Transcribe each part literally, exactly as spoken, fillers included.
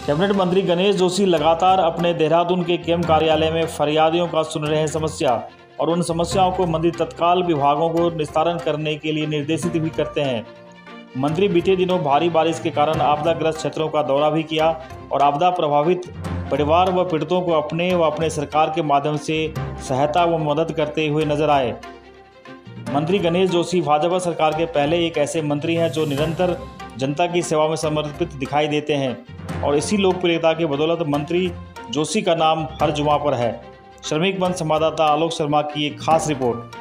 Cabinet मंत्री गणेश जोशी लगातार अपने देहरादून के कैंप कार्यालय में फरियादियों का सुन रहे हैं समस्या और उन समस्याओं को मंत्री तत्काल विभागों को निस्तारण करने के लिए निर्देशित भी करते हैं। मंत्री बीते दिनों भारी बारिश के कारण आपदाग्रस्त क्षेत्रों का दौरा भी किया और आपदा प्रभावित परिवार व पीड़ितों को अपने व अपने सरकार के माध्यम से सहायता व मदद करते हुए नजर आए। मंत्री गणेश जोशी भाजपा सरकार के पहले एक ऐसे मंत्री हैं जो निरंतर जनता की सेवा में समर्पित दिखाई देते हैं और इसी लोकप्रियता के बदौलत मंत्री जोशी का नाम हर जुमा पर है। श्रमिक बंधु संवाददाता आलोक शर्मा की एक खास रिपोर्ट।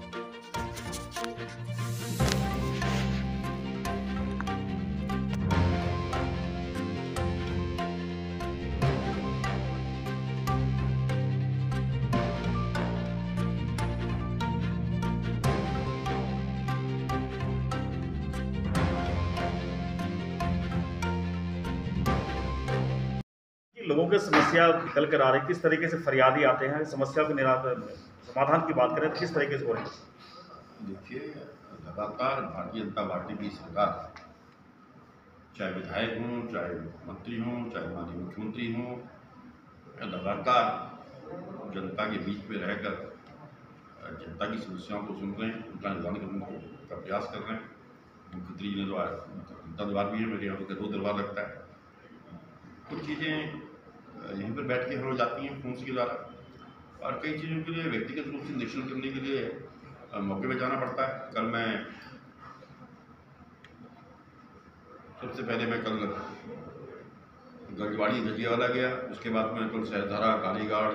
लोगों की समस्या निकल कर आ रही, किस तरीके से फरियादी आते हैं, समस्या के निराकरण समाधान की बात करें तो किस तरीके से हो रही है? देखिए, लगातार भारतीय जनता पार्टी की सरकार, चाहे विधायक हों, चाहे मंत्री हों, चाहे माननीय मुख्यमंत्री हों, लगातार जनता के बीच में रहकर जनता की समस्याओं को सुन रहे हैं, उनका निवारण करने का प्रयास कर रहे हैं। मुख्यमंत्री जी ने तो जनता दरबार भी है, मेरे यहाँ पर दो दरबार लगता है। कुछ चीज़ें यहीं पर बैठ के हो जाती हैं फोन के द्वारा, और कई चीज़ों के लिए व्यक्तिगत रूप से निरीक्षण करने के लिए मौके पर जाना पड़ता है। कल मैं सबसे पहले मैं कल गंजवाड़ी गजियावाला गया, उसके बाद मैं कल सहरधारा, कालीगढ़,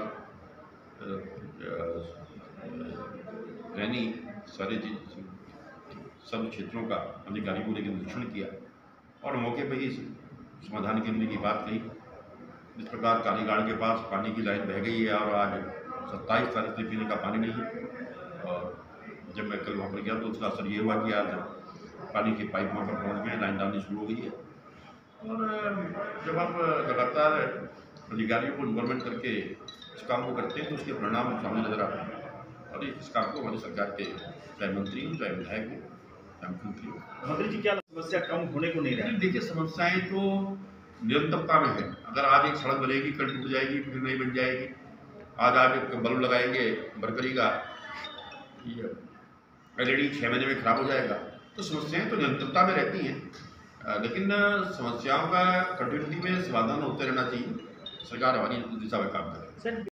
रैनी, सारे सब क्षेत्रों का अधिकारियों को लेकर निरीक्षण किया और मौके पर ही समाधान करने की बात कही। इस प्रकार कालीगढ़ के पास पानी की लाइन बह गई है और आज सत्ताईस तारीख से पीने का पानी नहीं है। और जब मैं कल वहाँ पर गया तो उसका असर ये हुआ कि आज पानी की पाइप वहाँ पर पहुँच गए, लाइन डालनी शुरू हो गई है। और जब आप लगातार अधिकारियों को इन्वॉल्वमेंट करके इस काम को करते हैं तो उसके परिणाम सामने नजर आते हैं। और इस काम को हमारी सरकार के चाहे मंत्री हो, चाहे विधायक हो, चाहे मुख्यमंत्री हो। मंत्री जी, क्या समस्या कम होने को नहीं रही? देखिए, समस्याएं तो निरंतरता में है। अगर आज एक सड़क बनेगी, कल टूट जाएगी, फिर नहीं बन जाएगी। आज आप एक बल्ब लगाएंगे मरकरी का, एलईडी छः महीने में खराब हो जाएगा। तो समस्याएं तो निरंतरता में रहती हैं, लेकिन समस्याओं का कंटिन्यूटी में समाधान होते रहना चाहिए। सरकार हमारी दिशा में काम करे।